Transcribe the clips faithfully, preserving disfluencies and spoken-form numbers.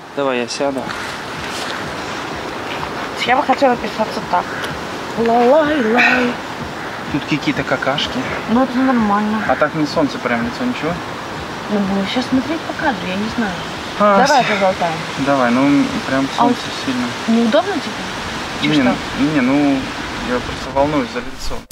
Давай я сяду. Я бы хотела писаться так. Ла-лай-лай. Тут какие-то какашки. Ну это нормально. А так не солнце прям лицо, ничего? Ну будем сейчас смотреть по кадру, я не знаю. А, Давай позолтаем. Давай, ну прям солнце а сильно. Неудобно тебе? Не, не, не, ну я просто волнуюсь за лицо.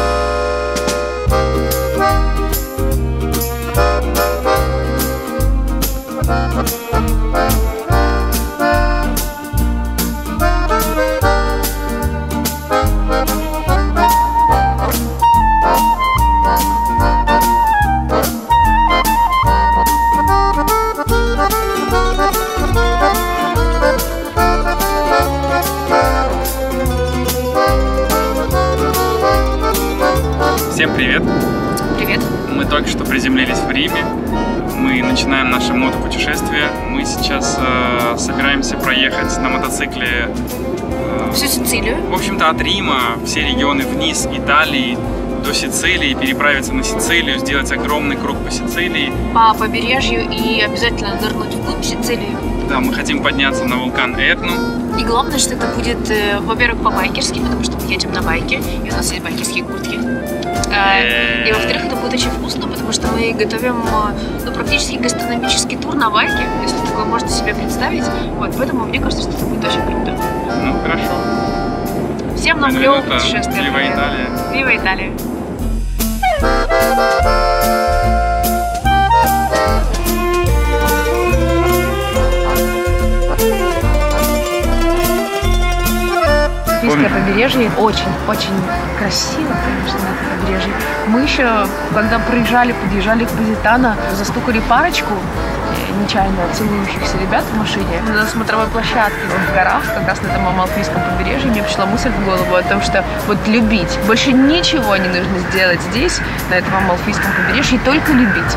Всем привет! Привет! Мы только что приземлились в Риме. Мы начинаем наше мотопутешествие. Мы сейчас э, собираемся проехать на мотоцикле э, всю Сицилию. В общем-то, от Рима все регионы вниз Италии до Сицилии, переправиться на Сицилию, сделать огромный круг по Сицилии. По побережью и обязательно нырнуть вглубь Сицилии. Да, мы хотим подняться на вулкан Этну. И главное, что это будет, э, во-первых, по-байкерски, потому что мы едем на байке, и у нас есть байкерские куртки. И во-вторых, это будет очень вкусно, потому что мы готовим ну, практически гастрономический тур на байке, если такое можете себе представить. Вот, поэтому мне кажется, что это будет очень круто. Ну, хорошо. Всем нам клевого путешествия. Вива Италия. Вива Италия. Побережье очень-очень красиво, конечно, на этом побережье. Мы еще, когда проезжали, подъезжали к Позитано, застукали парочку нечаянно целующихся ребят в машине на смотровой площадке в горах, как раз на этом Амалфийском побережье. Мне пришла мысль в голову о том, что вот любить. Больше ничего не нужно сделать здесь, на этом Амалфийском побережье, только любить.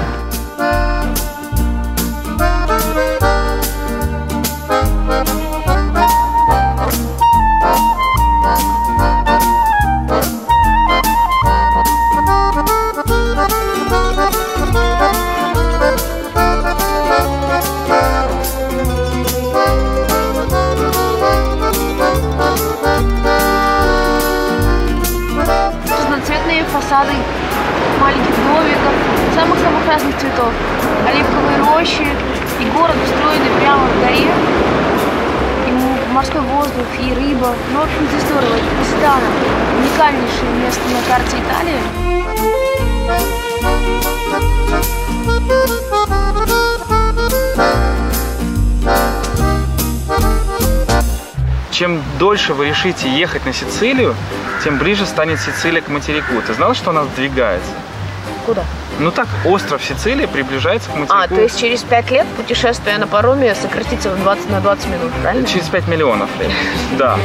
Фасады маленьких домиков, самых-самых разных цветов, оливковые рощи, и город устроенный прямо в горе, и морской воздух, и рыба. Ну, в общем, здесь здорово. Это Позитано, уникальнейшее место на карте Италии. Чем дольше вы решите ехать на Сицилию, тем ближе станет Сицилия к материку. Ты знал, что она сдвигается? Куда? Ну так, остров Сицилия приближается к материку. А, то есть через пять лет путешествие на пароме сократится в двадцать на двадцать минут, правильно? Через пять миллионов лет, да.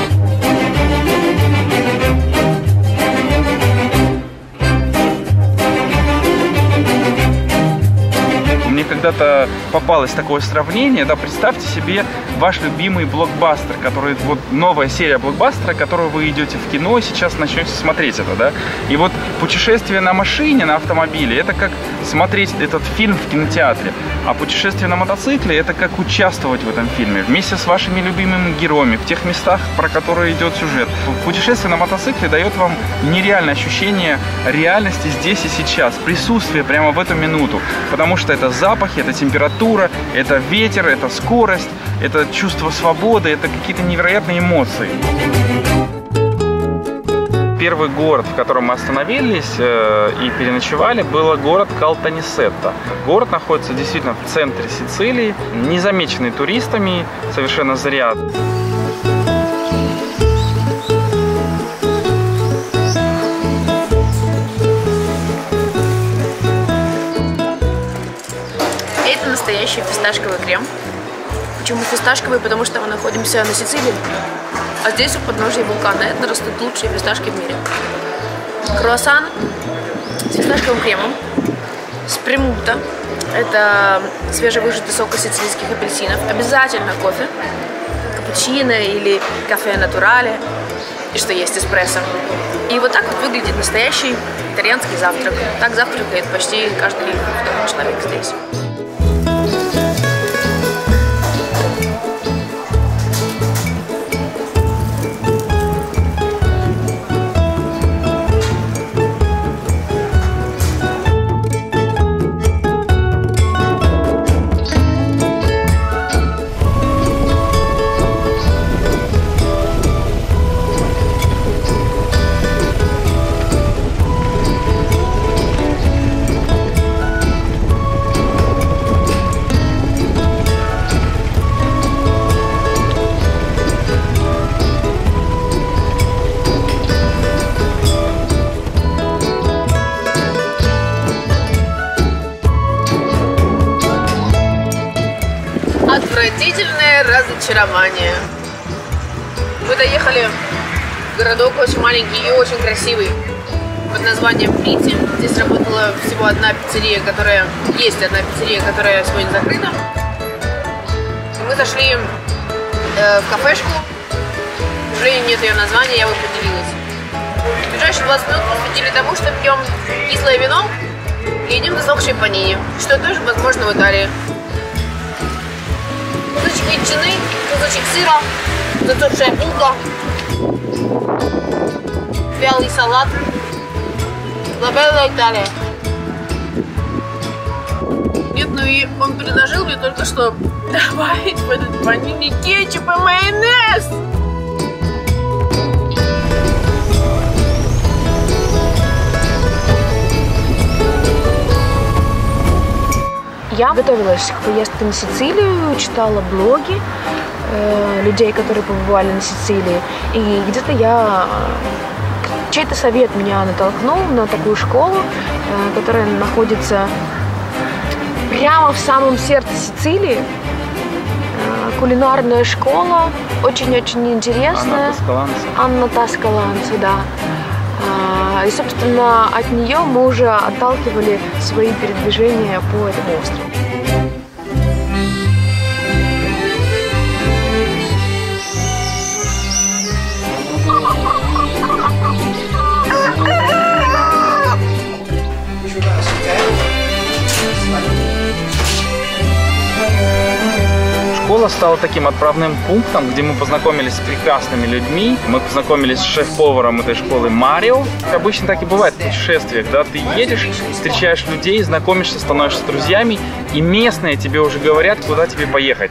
Мне когда-то попалось такое сравнение, да, представьте себе ваш любимый блокбастер, который, вот новая серия блокбастера, которую вы идете в кино и сейчас начнете смотреть это, да, и вот путешествие на машине, на автомобиле, это как смотреть этот фильм в кинотеатре, а путешествие на мотоцикле, это как участвовать в этом фильме, вместе с вашими любимыми героями, в тех местах, про которые идет сюжет. Путешествие на мотоцикле дает вам нереальное ощущение реальности здесь и сейчас, присутствие прямо в эту минуту, потому что это запахи, это температура, это ветер, это скорость, это чувство свободы, это какие-то невероятные эмоции. Первый город, в котором мы остановились э, и переночевали, был город Калтанисетта. Город находится действительно в центре Сицилии, незамеченный туристами совершенно зря. Настоящий фисташковый крем. Почему фисташковый? Потому что мы находимся на Сицилии, а здесь у подножия вулкана Этна растут лучшие фисташки в мире. Круассан с фисташковым кремом, спремута, это свежевыжатый сок из сицилийских апельсинов, обязательно кофе, капучино или кафе натурале, и что есть эспрессо. И вот так вот выглядит настоящий итальянский завтрак. Так завтракает почти каждый второй человек здесь. Отвратительное разочарование. Мы доехали в городок очень маленький и очень красивый под названием Прити. Здесь работала всего одна пиццерия, которая... Есть одна пиццерия, которая сегодня закрыта. И мы зашли э, в кафешку. К сожалению, нет ее названия, я вот поделилась. Ближайшие двадцать минут посвятили тому, что пьем кислое вино и едим засохшие панини, что тоже возможно в Италии. Кусочек ветчины, кусочек сыра, засохшая булка, вялый салат. Лабелла Италия. Нет, ну и он предложил мне только что добавить в этот панини кетчуп и майонез. Я готовилась к поездке на Сицилию, читала блоги э, людей, которые побывали на Сицилии. И где-то я... Чей-то совет меня натолкнул на такую школу, э, которая находится прямо в самом сердце Сицилии. Э, кулинарная школа, очень-очень интересная. Анна Таскаланца. Анна Таскаланца, да. И, собственно, от нее мы уже отталкивали свои передвижения по этому острову. Школа стала таким отправным пунктом, где мы познакомились с прекрасными людьми. Мы познакомились с шеф-поваром этой школы Марио. Обычно так и бывает в путешествиях, да? Ты едешь, встречаешь людей, знакомишься, становишься друзьями, и местные тебе уже говорят, куда тебе поехать.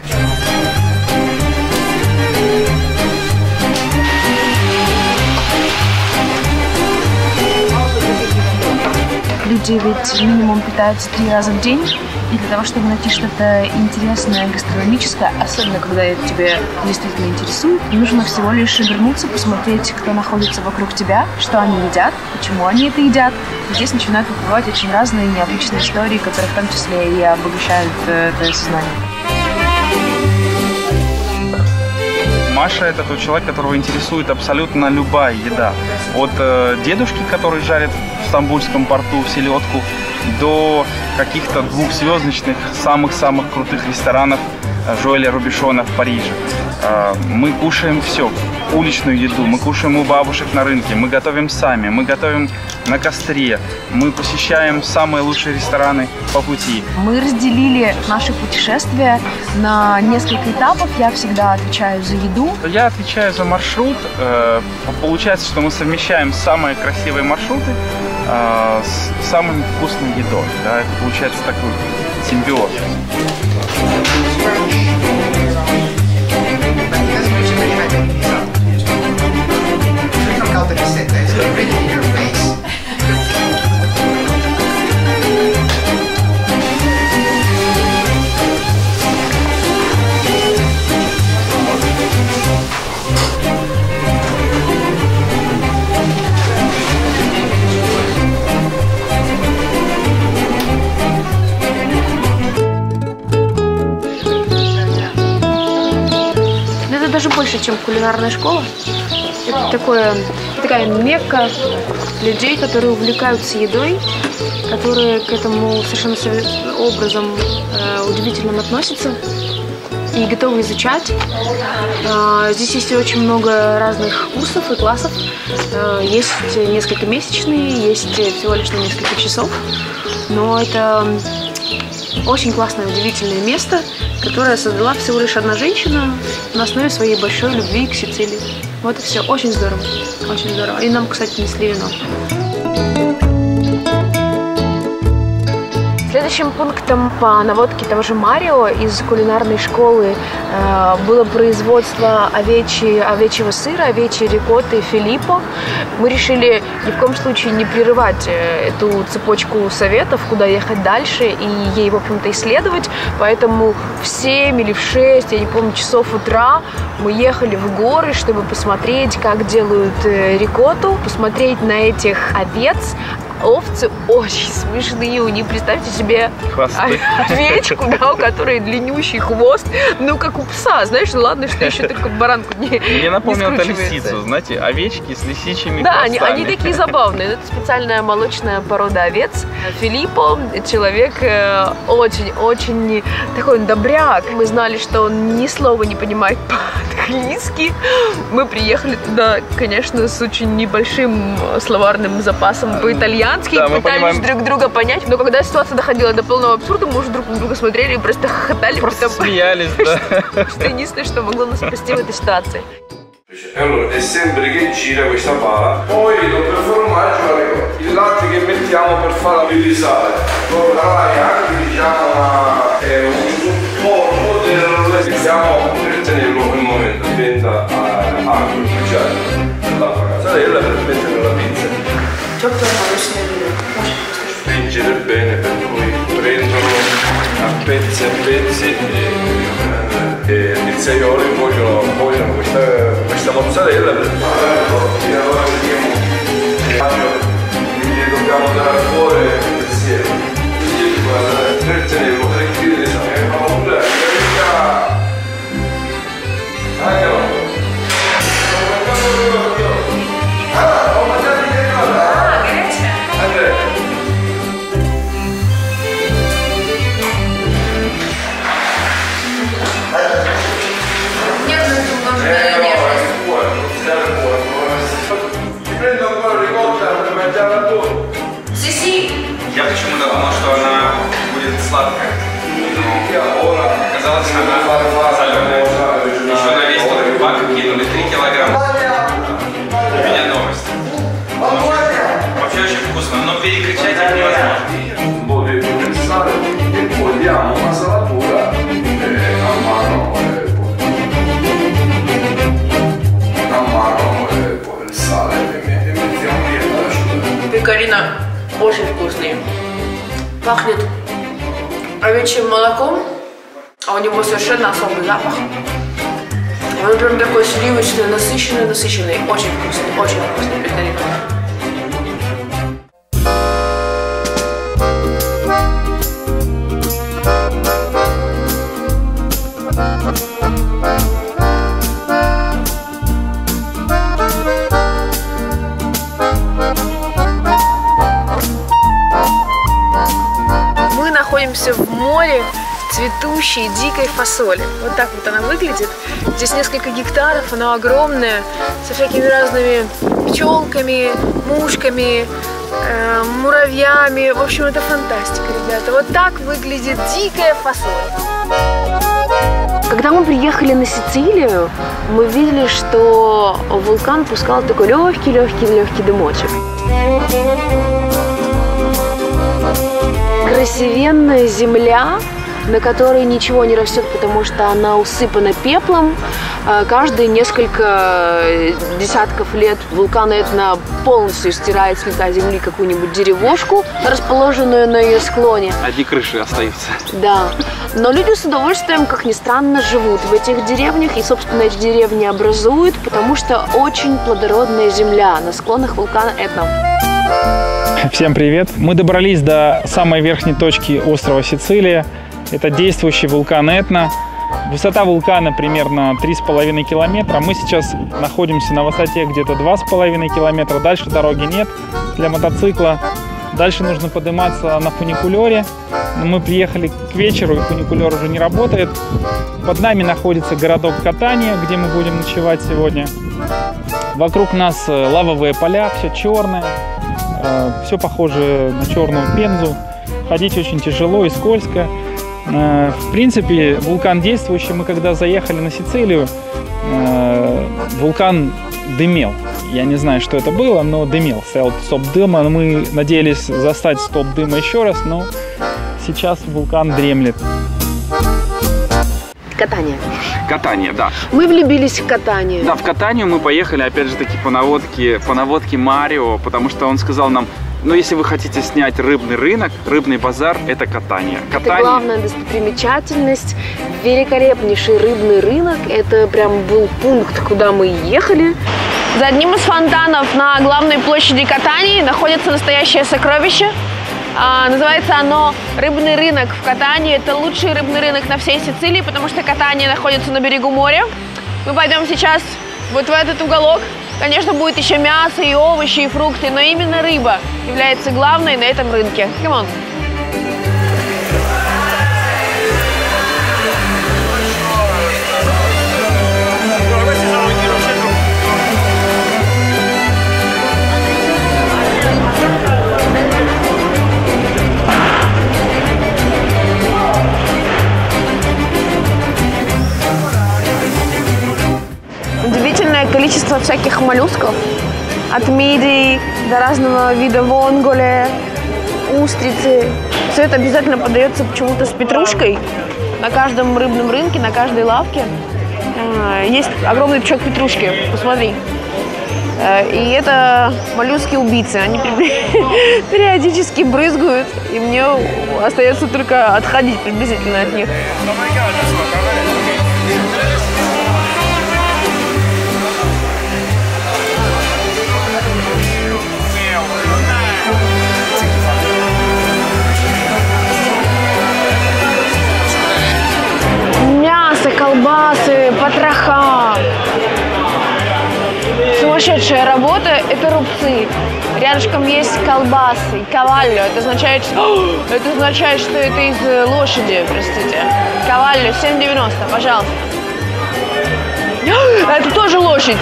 Люди ведь минимум питаются три раза в день, и для того, чтобы найти что-то интересное, гастрономическое, особенно когда это тебя действительно интересует, нужно всего лишь обернуться, посмотреть, кто находится вокруг тебя, что они едят, почему они это едят. И здесь начинают выплывать очень разные необычные истории, которые в том числе и обогащают э, твое сознание. Маша — это тот человек, которого интересует абсолютно любая еда. От э, дедушки, который жарит в Стамбульском порту селедку, до каких-то двухзвездочных, самых-самых крутых ресторанов Жоэля Рубишона в Париже. Э, мы кушаем все, уличную еду, мы кушаем у бабушек на рынке, мы готовим сами, мы готовим на костре, мы посещаем самые лучшие рестораны по пути. Мы разделили наши путешествия на несколько этапов. Я всегда отвечаю за еду. Я отвечаю за маршрут. Получается, что мы совмещаем самые красивые маршруты с самой вкусной едой. Да, это получается такой симбиоз. Даже больше, чем кулинарная школа. Это такое, такая мекка людей, которые увлекаются едой, которые к этому совершенно образом э, удивительным относятся и готовы изучать. Э, здесь есть очень много разных курсов и классов. Э, есть несколько месячные, есть всего лишь на несколько часов. Но это очень классное, удивительное место, которое создала всего лишь одна женщина на основе своей большой любви к Сицилии. Вот и все. Очень здорово. Очень здорово. И нам, кстати, несли вино. Следующим пунктом по наводке того же Марио из кулинарной школы э, было производство овечьи, овечьего сыра, овечьей рикотты Филиппо. Мы решили ни в коем случае не прерывать эту цепочку советов, куда ехать дальше и ей, в общем-то, исследовать. Поэтому в семь или в шесть, я не помню, часов утра мы ехали в горы, чтобы посмотреть, как делают рикотту, посмотреть на этих овец, овцы очень смешные. У них, представьте себе, Хвосты. овечку, да, у которой длиннющий хвост. Ну, как у пса, знаешь, ладно, что еще только баранку не Мне напомнил не это скручивается. лисицу, знаете, овечки с лисичьими Да, они, хвостами. они такие забавные. Это специальная молочная порода овец. Филиппо человек очень-очень такой он добряк. Мы знали, что он ни слова не понимает по-английски. Мы приехали туда, конечно, с очень небольшим словарным запасом по-итальянски. Да, мы пытались понимаем. друг друга понять. Но когда ситуация доходила до полного абсурда, мы уже друг на друга смотрели и просто хохотали. Просто потому смеялись, да. что единственное, что могло нас спасти в этой ситуации. Allora è sempre che gira questa pala, poi per formaggio il latte che mettiamo per farla risale, poi anche diciamo una, è un po' del mettiamo per tenerlo per il momento diventa acqua speciale la mozzarella per mettere nella pizza. Spingere bene per poi prenderlo a pezzi a pezzi e e i pizzaioli vogliono, vogliono questa, questa mozzarella per fare allora quindi dobbiamo andare fuori insieme per tenerlo tranquillo di sangue anche no ah, ho mangiato di ah, grazie Andrea Я почему-то думал, что она будет сладкая. Но оказалось, что она соленая. Еще на весь тот бак кинули три килограмма. У меня новость. Вообще очень вкусно, но перекричать их невозможно. Пекарина очень вкусный. Пахнет овечьим молоком, а у него совершенно особый запах. Он прям такой сливочный, насыщенный, насыщенный. Очень вкусный, очень вкусный пекарина. Находимся в море цветущей дикой фасоли. Вот так вот она выглядит. Здесь несколько гектаров, она огромная, со всякими разными пчелками, мушками, э, муравьями. В общем, это фантастика, ребята. Вот так выглядит дикая фасоль. Когда мы приехали на Сицилию, мы видели, что вулкан пускал такой легкий-легкий-легкий дымочек. Красивенная земля, на которой ничего не растет, потому что она усыпана пеплом. Каждые несколько десятков лет вулкан Этна полностью стирает с лица земли какую-нибудь деревушку, расположенную на ее склоне. Одни крыши остаются. Да. Но люди с удовольствием, как ни странно, живут в этих деревнях. И, собственно, эти деревни образуют, потому что очень плодородная земля на склонах вулкана Этна. Всем привет! Мы добрались до самой верхней точки острова Сицилия. Это действующий вулкан Этна. Высота вулкана примерно три с половиной километра. Мы сейчас находимся на высоте где-то два с половиной километра. Дальше дороги нет для мотоцикла. Дальше нужно подниматься на фуникулере. Но мы приехали к вечеру, и фуникулер уже не работает. Под нами находится городок Катания, где мы будем ночевать сегодня. Вокруг нас лавовые поля, все черное. Все похоже на черную Пензу. Ходить очень тяжело и скользко. В принципе, вулкан действующий. Мы когда заехали на Сицилию, вулкан дымел. Я не знаю, что это было, но дымел. Стоял столб дыма. Мы надеялись застать столб дыма еще раз, но сейчас вулкан дремлет. Катание. Катание, да. Мы влюбились в катание. Да, в Катанию мы поехали, опять же таки, по наводке, по наводке Марио, потому что он сказал нам, ну, если вы хотите снять рыбный рынок, рыбный базар, это Катания. Катание... Это главная достопримечательность, великолепнейший рыбный рынок. Это прям был пункт, куда мы ехали. За одним из фонтанов на главной площади Катании находится настоящее сокровище. А, называется оно «Рыбный рынок» в Катании. Это лучший рыбный рынок на всей Сицилии, потому что Катания находится на берегу моря. Мы пойдем сейчас вот в этот уголок. Конечно, будет еще мясо, и овощи, и фрукты, но именно рыба является главной на этом рынке. Come on. Удивительное количество всяких моллюсков. От мидий до разного вида вонголе, устрицы. Все это обязательно подается почему-то с петрушкой. На каждом рыбном рынке, на каждой лавке есть огромный пучок петрушки. Посмотри. И это моллюски-убийцы. Они периодически брызгают, и мне остается только отходить приблизительно от них. Мясо, колбасы, потроха. Сумасшедшая работа – это рубцы. Рядышком есть колбасы, кавалло. Это означает, что, это означает, что это из лошади, простите. Кавалло, семь девяносто, пожалуйста. Это тоже лошадь.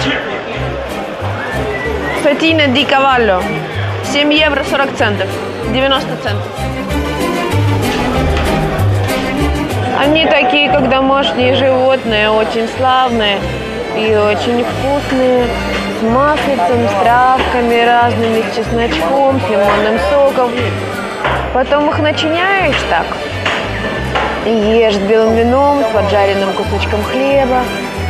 Фетина ди кавалло. семь евро сорок центов. девяносто центов. Они такие, как домашние животные, очень славные и очень вкусные, с маслицем, с травками разными, с чесночком, с лимонным соком. Потом их начиняешь так и ешь с белым вином, с поджаренным кусочком хлеба.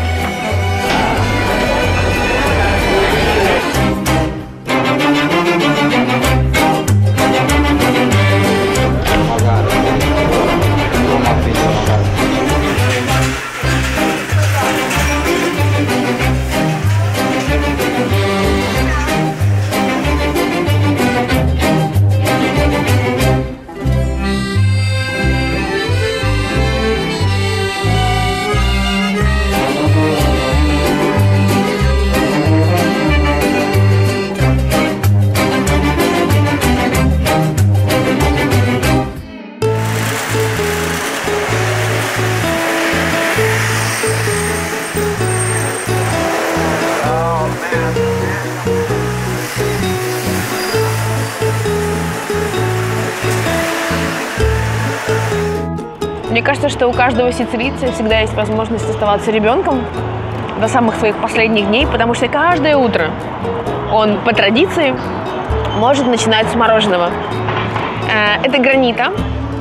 Мне кажется, что у каждого сицилийца всегда есть возможность оставаться ребенком до самых своих последних дней, потому что каждое утро он по традиции может начинать с мороженого. Это гранита,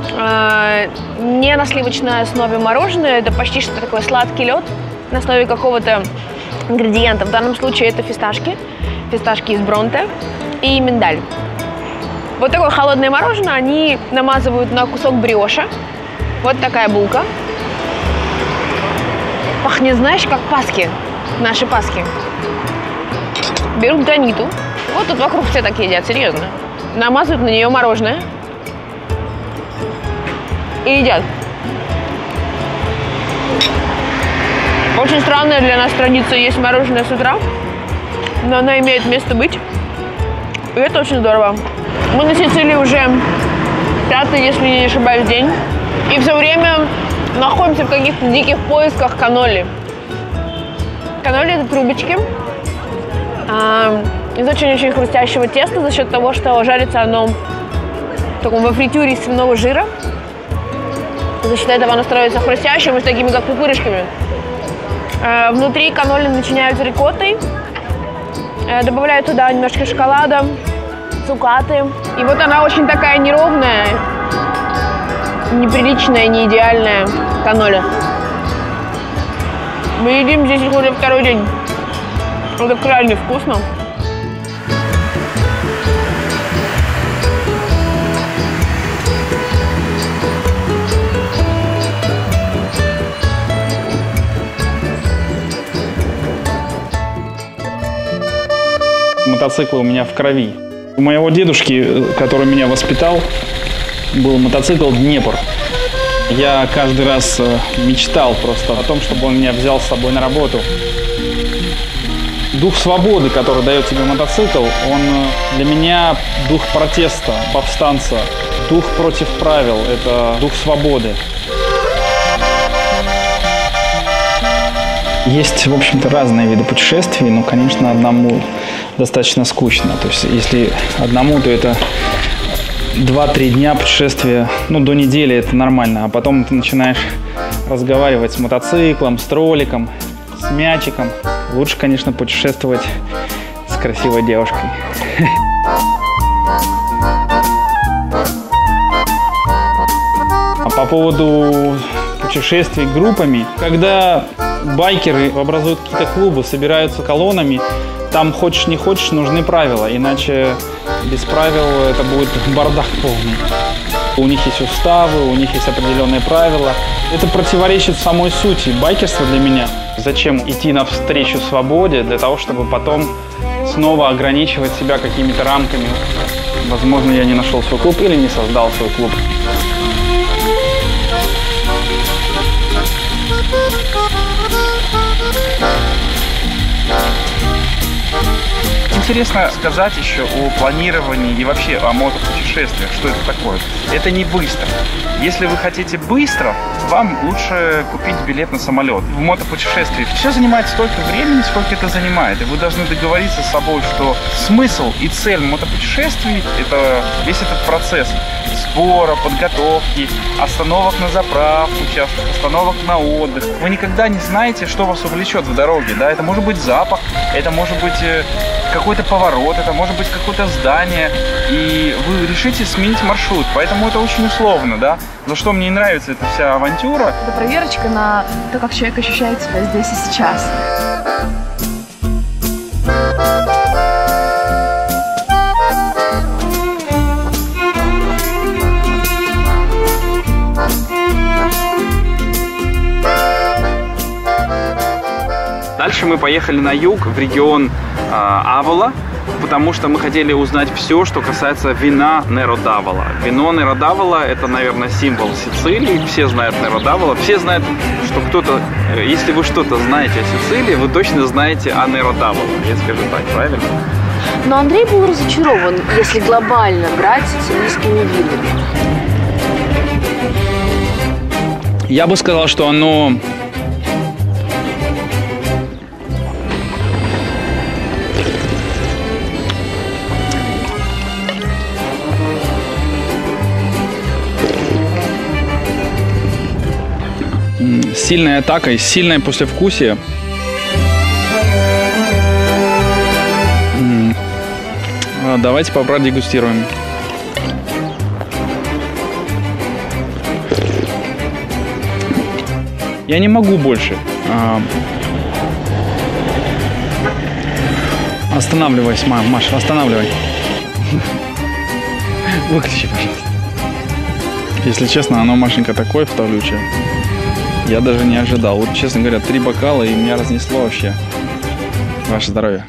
не на сливочной основе мороженое, это почти что такой сладкий лед на основе какого-то ингредиента. В данном случае это фисташки, фисташки из Бронте и миндаль. Вот такое холодное мороженое они намазывают на кусок бриоша. Вот такая булка. Пахнет, знаешь, как паски, наши паски. Берут граниту. Вот тут вокруг все так едят, серьезно. Намазывают на нее мороженое. И едят. Очень странная для нас традиция есть мороженое с утра. Но она имеет место быть. И это очень здорово. Мы на Сицилии уже пятый, если не ошибаюсь, день. И все время находимся в каких-то диких поисках каннолли. Каннолли – это трубочки а, из очень-очень хрустящего теста за счет того, что жарится оно в таком во фритюре из свиного жира. За счет этого оно становится хрустящим и с такими как пупырышками. А, внутри каннолли начиняются рикоттой, а, добавляют туда немножко шоколада, цукаты. И вот она очень такая неровная, неприличная, не идеальная каннолли. Мы едим здесь уже второй день. Это крайне вкусно. мотоциклы у меня в крови. У моего дедушки, который меня воспитал, был мотоцикл «Днепр». Я каждый раз мечтал просто о том, чтобы он меня взял с собой на работу. Дух свободы, который дает тебе мотоцикл, он для меня дух протеста, повстанца, дух против правил, это дух свободы. Есть, в общем-то, разные виды путешествий, но, конечно, одному достаточно скучно. То есть, если одному, то это два-три дня путешествия, ну, до недели это нормально, а потом ты начинаешь разговаривать с мотоциклом, с тролликом, с мячиком. Лучше, конечно, путешествовать с красивой девушкой. А по поводу путешествий группами, когда байкеры образуют какие-то клубы, собираются колоннами, там хочешь не хочешь, нужны правила, иначе без правил это будет бардак полный. У них есть уставы, у них есть определенные правила. Это противоречит самой сути байкерства для меня. Зачем идти навстречу свободе для того, чтобы потом снова ограничивать себя какими-то рамками? Возможно, я не нашел свой клуб или не создал свой клуб. Интересно сказать еще о планировании и вообще о мотопутешествиях. Что это такое? Это не быстро. Если вы хотите быстро, вам лучше купить билет на самолет. В мотопутешествии все занимает столько времени, сколько это занимает. И вы должны договориться с собой, что смысл и цель мотопутешествий – это весь этот процесс сбора, подготовки, остановок на заправку, частых остановок на отдых. Вы никогда не знаете, что вас увлечет в дороге. Да? Это может быть запах, это может быть какой-то поворот, это может быть какое-то здание, и вы решите сменить маршрут. Поэтому это очень условно, да. За что мне не нравится эта вся авантюра. Это проверочка на то, как человек ощущает себя здесь и сейчас. Дальше мы поехали на юг, в регион э, Авола, потому что мы хотели узнать все, что касается вина Неро d'Avola. Вино Неро d'Avola – это, наверное, символ Сицилии. Все знают Неро d'Avola. Все знают, что кто-то, если вы что-то знаете о Сицилии, вы точно знаете о Неро d'Avola. Я скажу так, правильно? Но Андрей был разочарован, если глобально брать сицилийскими винами. Я бы сказал, что оно сильная атака и сильное послевкусие. Давайте продегустируем. Я не могу больше. Останавливайся, Маша, останавливай. Выключи, пожалуйста. Если честно, оно, Машенька, такое втавлючее. Я даже не ожидал. Вот, честно говоря, три бокала, и меня разнесло вообще. Ваше здоровье.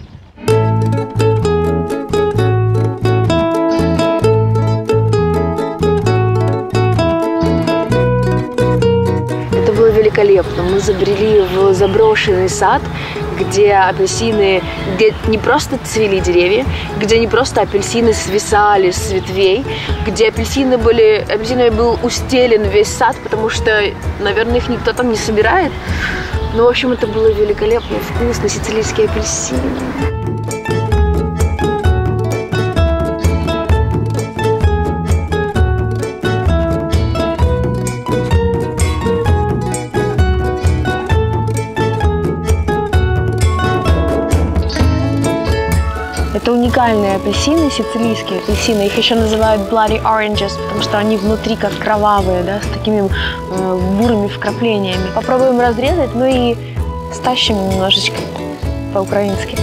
Это было великолепно. Мы забрели в заброшенный сад, где апельсины, где не просто цвели деревья, где не просто апельсины свисали с ветвей, где апельсины были, апельсинами был устелен весь сад, потому что, наверное, их никто там не собирает. Но, в общем, это было великолепно, вкусно, сицилийские апельсины. Это уникальные апельсины, сицилийские апельсины. Их еще называют bloody oranges, потому что они внутри как кровавые, да, с такими э, бурыми вкраплениями. Попробуем разрезать, ну и стащим немножечко по-украински.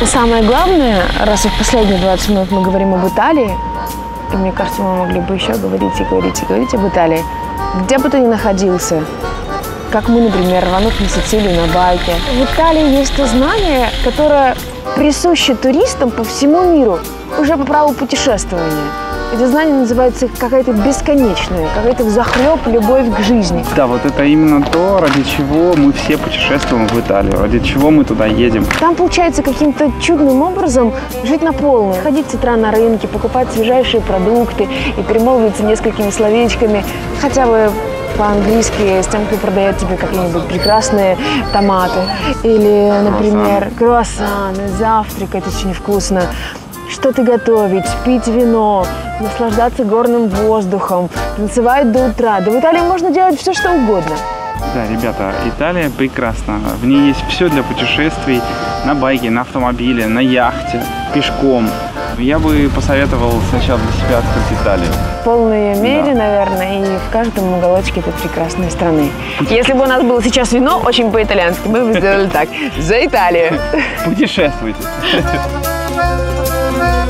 Самое главное, раз в последние двадцать минут мы говорим об Италии, и мне кажется, мы могли бы еще говорить и говорить и говорить об Италии, где бы ты ни находился, как мы, например, рванув на Сицилию на байке. В Италии есть то знание, которое присуще туристам по всему миру уже по праву путешествования. Это знание называется какая-то бесконечная, какая-то взахлеб любовь к жизни. Да, вот это именно то, ради чего мы все путешествуем в Италию, ради чего мы туда едем. Там получается каким-то чудным образом жить на полную. Ходить с утра на рынке, покупать свежайшие продукты и перемолвиться несколькими словечками, хотя бы по-английски с тем, кто продает тебе какие-нибудь прекрасные томаты. Или, например, круассаны, завтракать очень вкусно. Что-то готовить, пить вино, наслаждаться горным воздухом, танцевать до утра. Да в Италии можно делать все, что угодно. Да, ребята, Италия прекрасна. В ней есть все для путешествий на байке, на автомобиле, на яхте, пешком. Я бы посоветовал сначала для себя открыть Италию. В полной мере, Да. наверное, и в каждом уголочке этой прекрасной страны. Если бы у нас было сейчас вино, очень по-итальянски, мы бы сделали так. За Италию! Путешествуйте.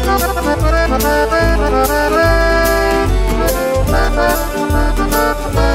Thank you.